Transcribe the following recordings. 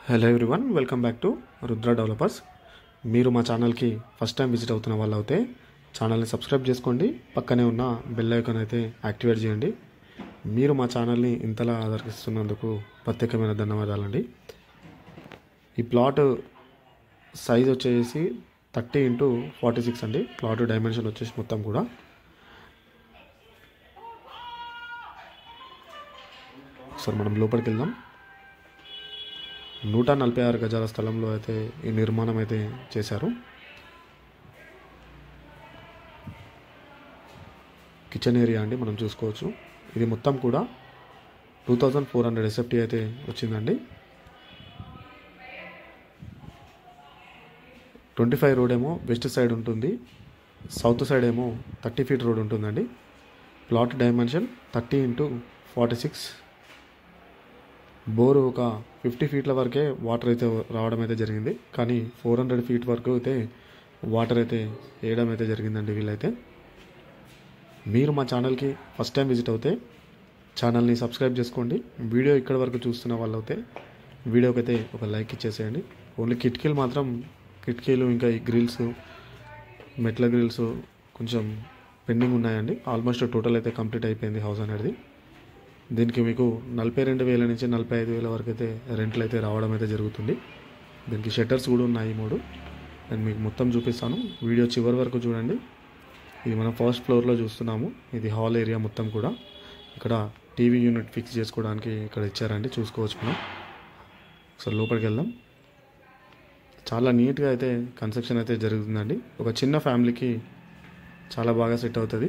Hello everyone, welcome back to Rudra developers. మీరు మా ఛానల్కి ఫస్ట్ టైం విజిట్ అవుతున్న వాళ్ళు అయితే ఛానల్ని సబ్స్క్రైబ్ చేసుకోండి. పక్కనే ఉన్న బెల్ ఐకాన్ అయితే యాక్టివేట్ చేయండి. మీరు మా ఛానల్ని ఇంతలా ఆదరిస్తున్నందుకు ప్రత్యేకమైన ధన్యవాదాలండి. ఈ ప్లాట్ సైజ్ వచ్చేసి 30x46 అండి. ప్లాట్ డైమెన్షన్ వచ్చేసి మొత్తం కూడా ఒకసారి మనం లోపలికి వెళ్దాం. 146 గజాల స్థలంలో అయితే ఈ నిర్మాణం అయితే చేశారు. కిచెన్ ఏరియా అండి మనం చూసుకోవచ్చు. ఇది మొత్తం కూడా 2400 SFT అయితే వచ్చిందండి. 25 రోడ్ ఏమో వెస్ట్ సైడ్ ఉంటుంది, సౌత్ సైడ్ ఏమో 30 ఫీట్ రోడ్ ఉంటుందండి. Plot dimension 30x46. బోరు ఒక 50 ఫీట్ల వరకే వాటర్ అయితే రావడం అయితే జరిగింది, కానీ 400 ఫీట్ వరకు అయితే వాటర్ అయితే వేయడం అయితే జరిగిందండి వీళ్ళైతే. మీరు మా ఛానల్కి ఫస్ట్ టైం విజిట్ అవుతే ఛానల్ని సబ్స్క్రైబ్ చేసుకోండి. వీడియో ఇక్కడ వరకు చూస్తున్న వాళ్ళు అయితే వీడియోకి అయితే ఒక లైక్ ఇచ్చేసేయండి. ఓన్లీ కిటికీలు ఇంకా ఈ గ్రిల్స్, మెట్ల గ్రిల్స్ కొంచెం పెండింగ్ ఉన్నాయండి. ఆల్మోస్ట్ టోటల్ అయితే కంప్లీట్ అయిపోయింది హౌస్ అనేది. దీనికి మీకు 42,000 నుంచి 45,000 వరకు అయితే రెంట్లు అయితే రావడం అయితే జరుగుతుంది. దీనికి షట్టర్స్ కూడా ఉన్నాయి 3. నేను మీకు మొత్తం చూపిస్తాను, వీడియో చివరి వరకు చూడండి. ఇది మనం ఫస్ట్ ఫ్లోర్లో చూస్తున్నాము. ఇది హాల్ ఏరియా మొత్తం కూడా. ఇక్కడ టీవీ యూనిట్ ఫిక్స్ చేసుకోవడానికి ఇక్కడ ఇచ్చారండి, చూసుకోవచ్చు మనం. ఒకసారి లోపలికి వెళ్దాం. చాలా నీట్గా అయితే కన్స్ట్రక్షన్ అయితే జరుగుతుందండి. ఒక చిన్న ఫ్యామిలీకి చాలా బాగా సెట్ అవుతుంది.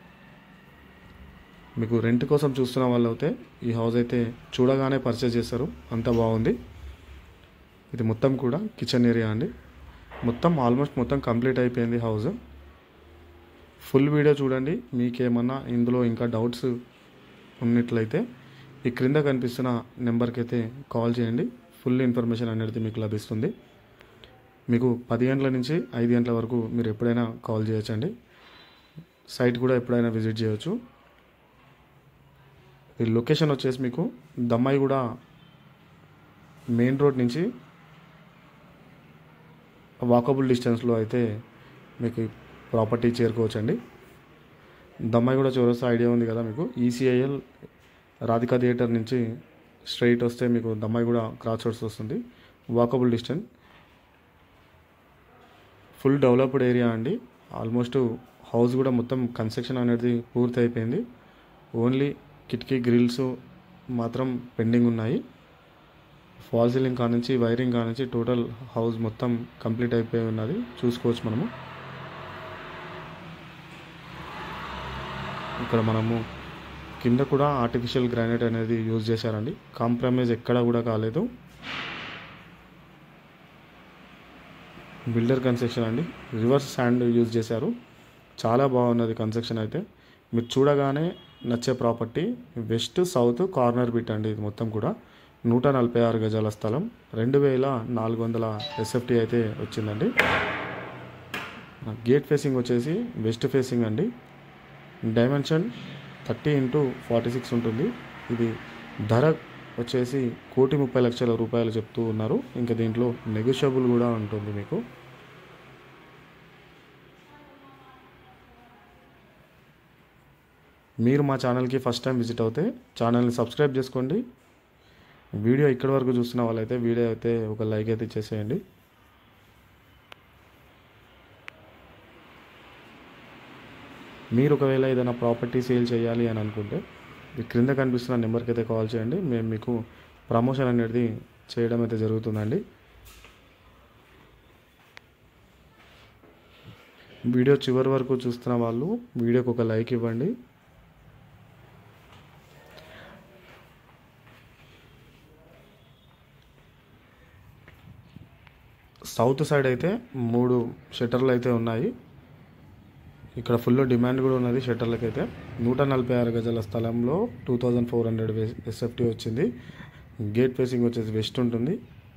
మీకు రెంట్ కోసం చూస్తున్న వాళ్ళు అయితే ఈ హౌస్ అయితే చూడగానే పర్చేజ్ చేస్తారు, అంత బాగుంది. ఇది మొత్తం కూడా కిచెన్ ఏరియా అండి. ఆల్మోస్ట్ మొత్తం కంప్లీట్ అయిపోయింది హౌస్. ఫుల్ వీడియో చూడండి. మీకేమన్నా ఇందులో ఇంకా డౌట్స్ ఉన్నట్లయితే ఈ క్రింద కనిపిస్తున్న నెంబర్కి అయితే కాల్ చేయండి. ఫుల్ ఇన్ఫర్మేషన్ అనేది మీకు లభిస్తుంది. మీకు 10 గంటల నుంచి 5 గంటల వరకు మీరు ఎప్పుడైనా కాల్ చేయొచ్చండి. సైట్ కూడా ఎప్పుడైనా విజిట్ చేయొచ్చు. ఈ లొకేషన్ వచ్చేసి మీకు దమ్మాయిగూడ మెయిన్ రోడ్ నుంచి వాకబుల్ డిస్టెన్స్లో అయితే మీకు ప్రాపర్టీ చేరుకోవచ్చండి. దమ్మాయిగూడ చౌరస్తా ఐడియా ఉంది కదా మీకు. ECIL రాధికా థియేటర్ నుంచి స్ట్రైట్ వస్తే మీకు దమ్మాయిగూడ క్రాస్ రోడ్స్ వస్తుంది. Walkable distance. Full developed area అండి. ఆల్మోస్ట్ హౌస్ కూడా మొత్తం కన్స్ట్రక్షన్ అనేది పూర్తి అయిపోయింది. ఓన్లీ కిటికీ గ్రిల్స్ మాత్రం పెండింగ్ ఉన్నాయి. ఫాల్ సీలింగ్ కానుంచి వైరింగ్ కానుంచి టోటల్ హౌస్ మొత్తం కంప్లీట్ అయిపోయి ఉన్నది, చూసుకోవచ్చు మనము. ఇక్కడ మనము కింద కూడా ఆర్టిఫిషియల్ గ్రానైట్ అనేది యూజ్ చేశారండి. కాంప్రమైజ్ ఎక్కడా కూడా కాలేదు. బిల్డర్ కన్స్ట్రక్షన్ అండి. రివర్స్ శాండ్ యూజ్ చేశారు. చాలా బాగున్నది కన్స్ట్రక్షన్ అయితే. మీరు చూడగానే నచ్చే property. West south corner bit అండి. ఇది మొత్తం కూడా 146 గజాల స్థలం, 2,400 SFT అయితే వచ్చిందండి. గేట్ ఫేసింగ్ వచ్చేసి వెస్ట్ ఫేసింగ్ అండి. డైమెన్షన్ 30x46 ఉంటుంది. ఇది ధర వచ్చేసి 1,30,00,000 చెప్తూ ఉన్నారు. ఇంకా దీంట్లో నెగోషియబుల్ కూడా ఉంటుంది మీకు. మీరు మా ఛానల్కి ఫస్ట్ టైం విజిట్ అవుతే ఛానల్ని సబ్స్క్రైబ్ చేసుకోండి. వీడియో ఇక్కడి వరకు చూస్తున్న వాళ్ళైతే వీడియో అయితే ఒక లైక్ అయితే ఇచ్చేసేయండి. మీరు ఒకవేళ ఏదైనా ప్రాపర్టీ సేల్ చేయాలి అని అనుకుంటే ఈ క్రింద కనిపిస్తున్న నెంబర్కి అయితే కాల్ చేయండి. మేము మీకు ప్రమోషన్ అనేది చేయడం అయితే జరుగుతుందండి. వీడియో చివరి వరకు చూస్తున్న వాళ్ళు వీడియోకి ఒక లైక్ ఇవ్వండి. సౌత్ సైడ్ అయితే 3 షట్టర్లు అయితే ఉన్నాయి. ఇక్కడ ఫుల్ డిమాండ్ కూడా ఉన్నది షట్టర్లకి అయితే. 146 గజాల స్థలంలో 2,400 SFT వచ్చింది. గేట్ ఫేసింగ్ వచ్చేసి వెస్ట్ ఉంటుంది.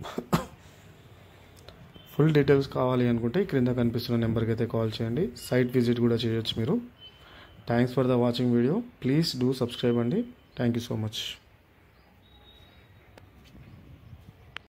ఫుల్ డీటెయిల్స్ కావాలి అనుకుంటే క్రింద కనిపిస్తున్న నెంబర్కి అయితే కాల్ చేయండి. సైట్ విజిట్ కూడా చేయొచ్చు మీరు. Thanks for the watching video. Please do subscribe అండి. Thank you so much.